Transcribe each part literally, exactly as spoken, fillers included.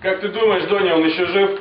Как ты думаешь, Доня, он еще жив?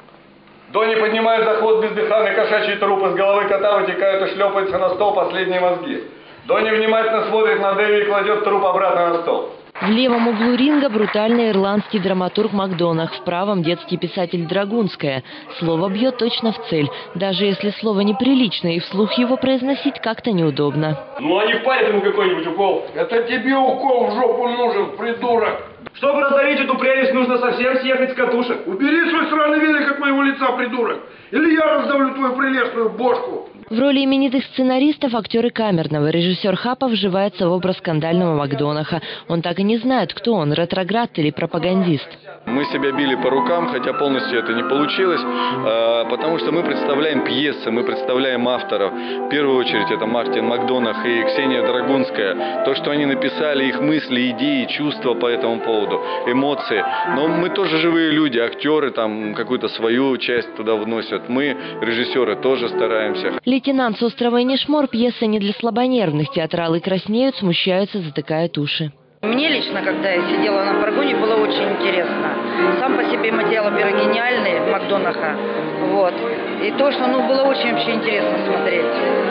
Доня поднимает за хвост бездыханный кошачий труп, из головы кота вытекают и шлепаются на стол последние мозги. Доня внимательно смотрит на Дэви и кладет труп обратно на стол. В левом углу ринга брутальный ирландский драматург Макдонах, в правом детский писатель Драгунская. Слово бьет точно в цель, даже если слово неприлично и вслух его произносить как-то неудобно. Ну а не впарит ему какой-нибудь укол? Это тебе укол в жопу нужен, придурок. Чтобы разорить эту прелесть, нужно совсем съехать с катушек. Убери свой сраный велик от моего лица, придурок. Или я раздавлю твою прелестную бошку. В роли именитых сценаристов актеры камерного режиссер Хапов вживается в образ скандального Макдонаха. Он так и не знает, кто он, ретроград или пропагандист. Мы себя били по рукам, хотя полностью это не получилось, потому что мы представляем пьесы, мы представляем авторов. В первую очередь это Мартин Макдонах и Ксения Драгунская. То, что они написали, их мысли, идеи, чувства по этому поводу, эмоции. Но мы тоже живые люди, актеры там какую-то свою часть туда вносят. Мы, режиссеры, тоже стараемся. «Лейтенант с острова Энишмор» — пьеса не для слабонервных. Театралы краснеют, смущаются, затыкают уши. Мне лично, когда я сидела на прогоне, было очень интересно. Сам по себе материал, во-первых, гениальный Макдонаха. Вот. И то, что ну, было очень вообще интересно смотреть.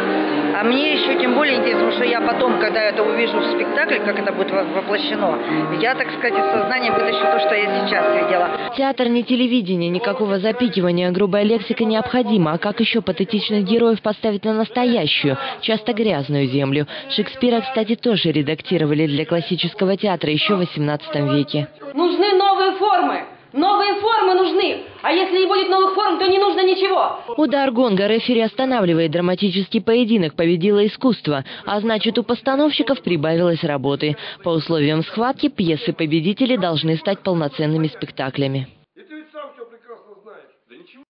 А мне еще тем более интересно, потому что я потом, когда это увижу в спектакле, как это будет воплощено, я, так сказать, из сознания вытащу то, что я сейчас видела. Театр не телевидение, никакого запикивания, грубая лексика необходима. А как еще патетичных героев поставить на настоящую, часто грязную землю? Шекспира, кстати, тоже редактировали для классического театра еще в восемнадцатом веке. Нужны новые формы. Новые формы нужны. А если не будет новых форм, то не нужно ничего. Удар гонга, рефери останавливает драматический поединок, победило искусство. А значит, у постановщиков прибавилось работы. По условиям схватки пьесы победителей должны стать полноценными спектаклями.